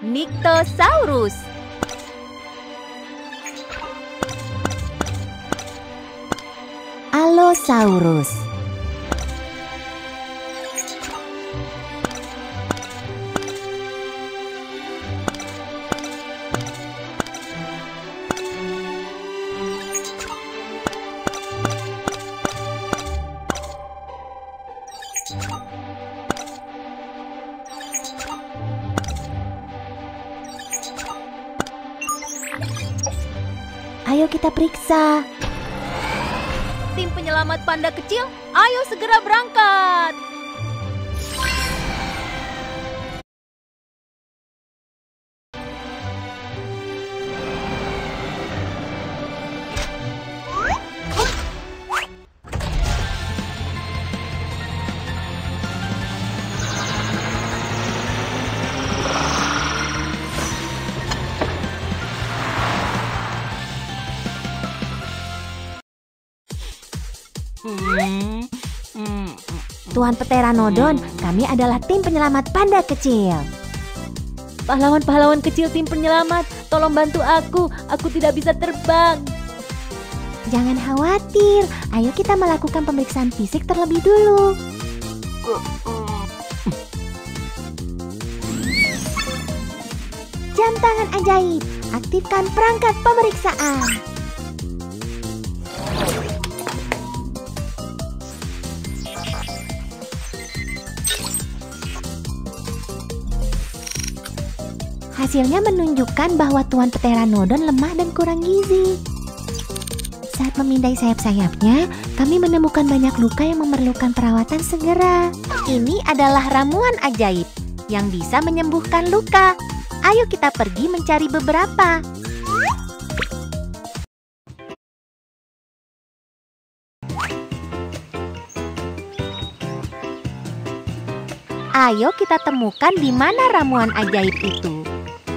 Nyctosaurus. Allosaurus. Ayo kita periksa. Tim penyelamat panda kecil, ayo segera berangkat. Tuan Pteranodon, kami adalah tim penyelamat panda kecil. Pahlawan-pahlawan kecil tim penyelamat, tolong bantu aku tidak bisa terbang. Jangan khawatir, ayo kita melakukan pemeriksaan fisik terlebih dulu. Jam tangan ajaib, aktifkan perangkat pemeriksaan. Hasilnya menunjukkan bahwa Tuan Pteranodon lemah dan kurang gizi. Saat memindai sayap-sayapnya, kami menemukan banyak luka yang memerlukan perawatan segera. Ini adalah ramuan ajaib yang bisa menyembuhkan luka. Ayo kita pergi mencari beberapa. Ayo kita temukan di mana ramuan ajaib itu.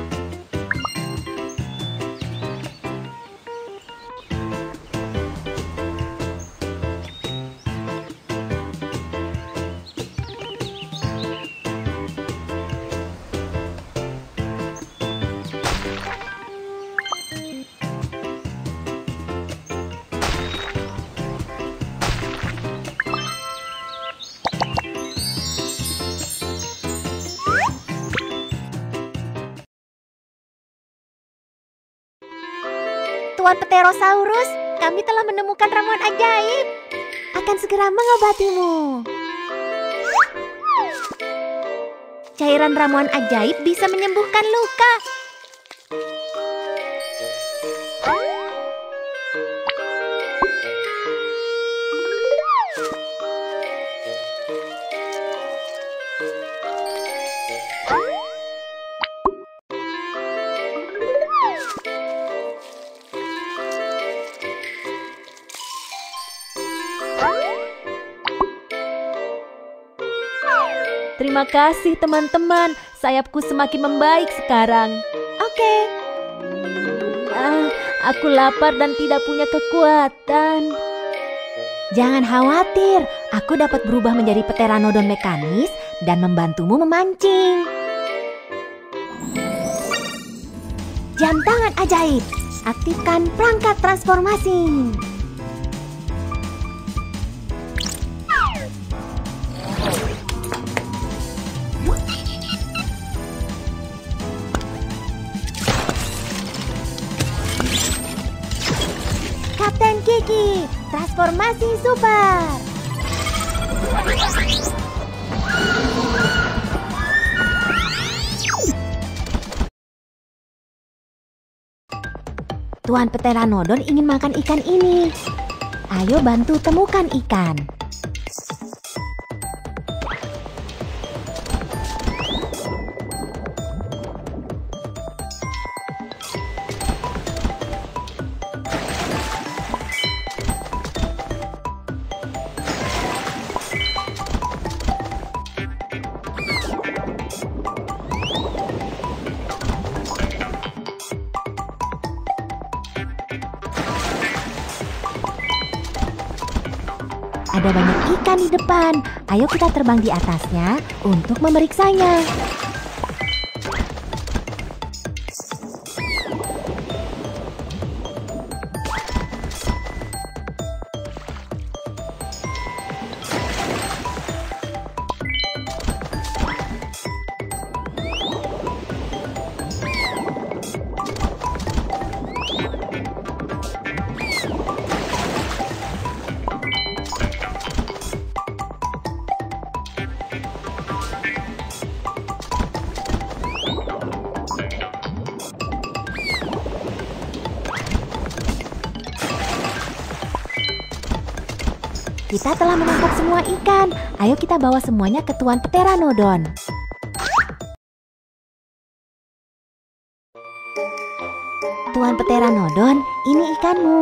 Tuan Pterosaurus, kami telah menemukan ramuan ajaib. Akan segera mengobatimu. Cairan ramuan ajaib bisa menyembuhkan luka. Terima kasih teman-teman, sayapku semakin membaik sekarang. Oke. Aku lapar dan tidak punya kekuatan. Jangan khawatir, aku dapat berubah menjadi Pteranodon mekanis dan membantumu memancing. Jam tangan ajaib, aktifkan perangkat transformasi. Kapten Kiki, transformasi super. Tuan Pteranodon ingin makan ikan ini. Ayo bantu temukan ikan. Ada banyak ikan di depan. Ayo kita terbang di atasnya untuk memeriksanya. Kita telah menangkap semua ikan. Ayo kita bawa semuanya ke Tuan Pteranodon. Tuan Pteranodon, ini ikanmu.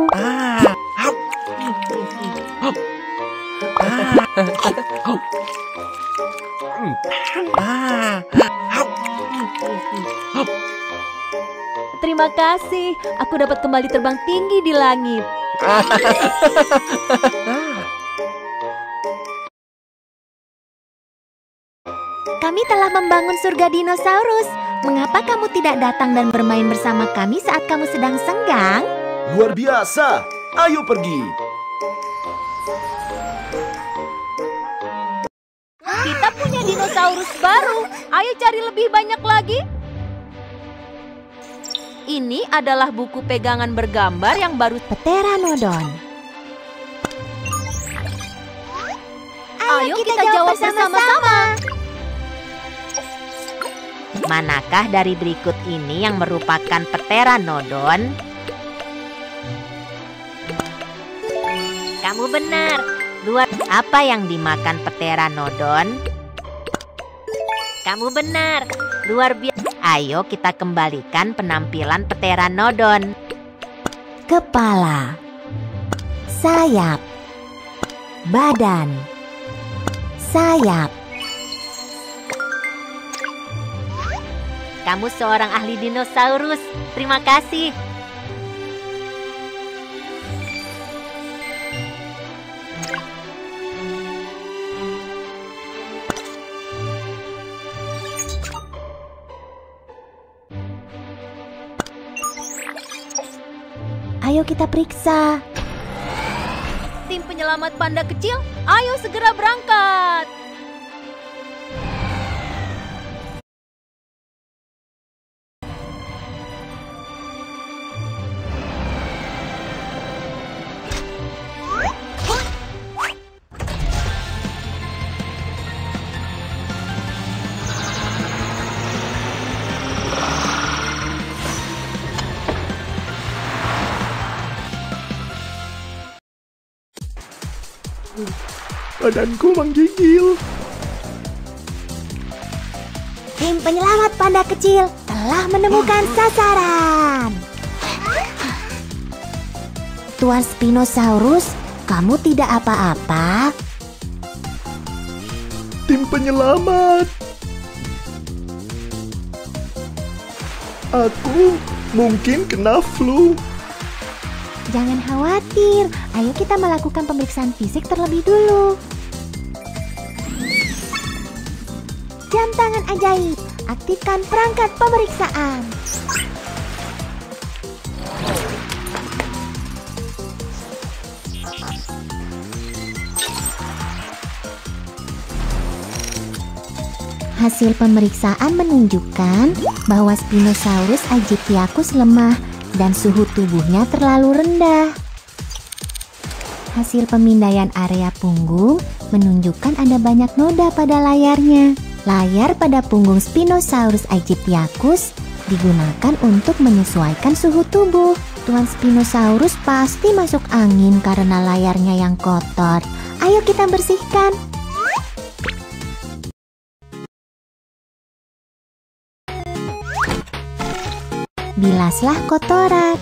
Terima kasih, aku dapat kembali terbang tinggi di langit. Kami telah membangun surga dinosaurus. Mengapa kamu tidak datang dan bermain bersama kami saat kamu sedang senggang? Luar biasa. Ayo pergi. Kita punya dinosaurus baru. Ayo cari lebih banyak lagi. Ini adalah buku pegangan bergambar yang baru. Pteranodon. Ayo kita jawab bersama-sama. Manakah dari berikut ini yang merupakan Pteranodon? Kamu benar. Apa yang dimakan Pteranodon? Kamu benar. Luar biasa. Ayo kita kembalikan penampilan Pteranodon. Kepala, sayap, badan, sayap. Kamu seorang ahli dinosaurus. Terima kasih. Ayo kita periksa. Tim penyelamat panda kecil, ayo segera berangkat. Badanku menggigil. Tim penyelamat panda kecil telah menemukan sasaran. Tuan Spinosaurus, kamu tidak apa-apa? Tim penyelamat. Aku mungkin kena flu. Jangan khawatir, ayo kita melakukan pemeriksaan fisik terlebih dulu. Jam tangan ajaib, aktifkan perangkat pemeriksaan. Hasil pemeriksaan menunjukkan bahwa Spinosaurus aegyptiacus lemah dan suhu tubuhnya terlalu rendah. Hasil pemindaian area punggung menunjukkan ada banyak noda pada layarnya. Layar pada punggung Spinosaurus aegyptiacus digunakan untuk menyesuaikan suhu tubuh. Tuan Spinosaurus pasti masuk angin karena layarnya yang kotor. Ayo kita bersihkan. Bilaslah kotoran.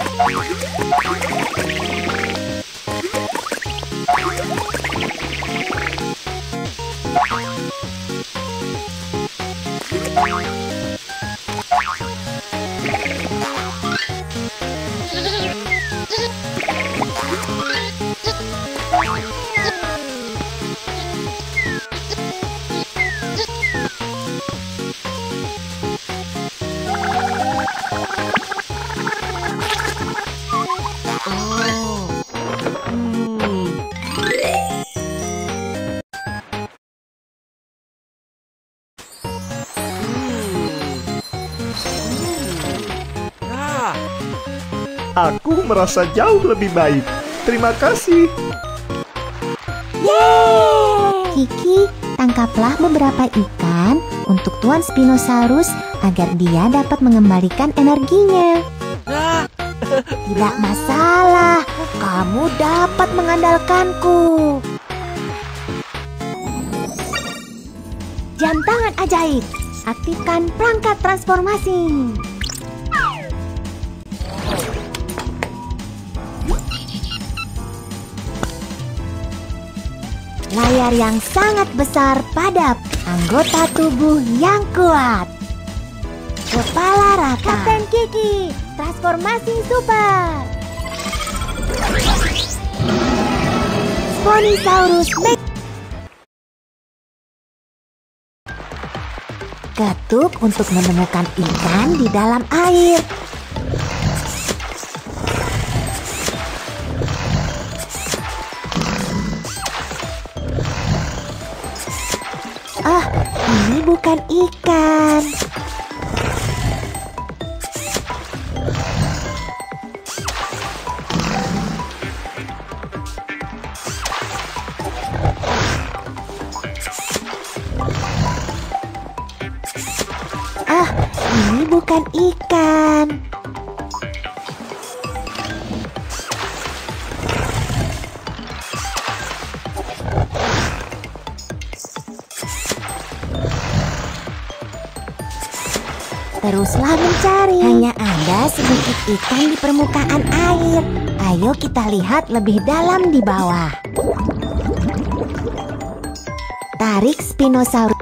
Aku merasa jauh lebih baik. Terima kasih. Yeay! Kiki, tangkaplah beberapa ikan untuk Tuan Spinosaurus agar dia dapat mengembalikan energinya. Tidak masalah, kamu dapat mengandalkanku. Jam tangan ajaib. Aktifkan perangkat transformasi. Layar yang sangat besar pada anggota tubuh yang kuat. Kepala rata. Kapten Kiki, transformasi super. Spinosaurus Max. Ketuk untuk menemukan ikan di dalam air. Ah, ini bukan ikan. Ah, ini bukan ikan. Teruslah mencari. Hanya ada sedikit ikan di permukaan air. Ayo kita lihat lebih dalam di bawah. Tarik Spinosaurus.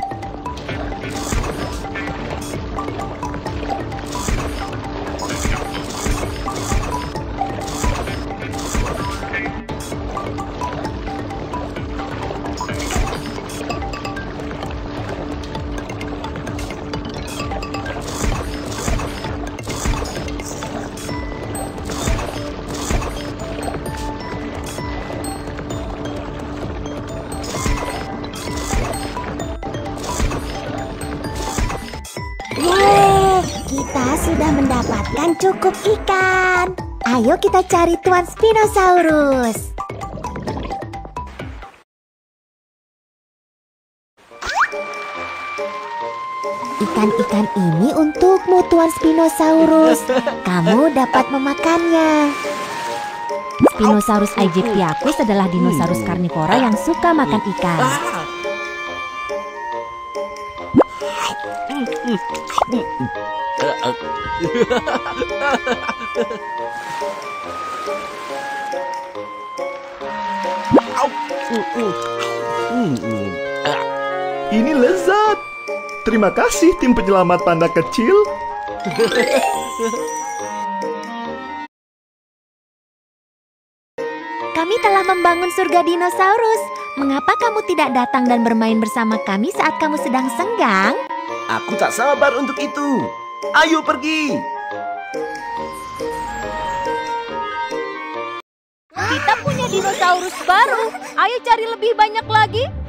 Kita sudah mendapatkan cukup ikan. Ayo kita cari Tuan Spinosaurus. Ikan-ikan ini untukmu, Tuan Spinosaurus. Kamu dapat memakannya. Spinosaurus aegyptiacus adalah dinosaurus karnivora yang suka makan ikan. Ini lezat. Terima kasih tim penyelamat panda kecil. Kami telah membangun surga dinosaurus. Mengapa kamu tidak datang dan bermain bersama kami saat kamu sedang senggang? Aku tak sabar untuk itu. Ayo pergi. Kita punya dinosaurus baru. Ayo cari lebih banyak lagi.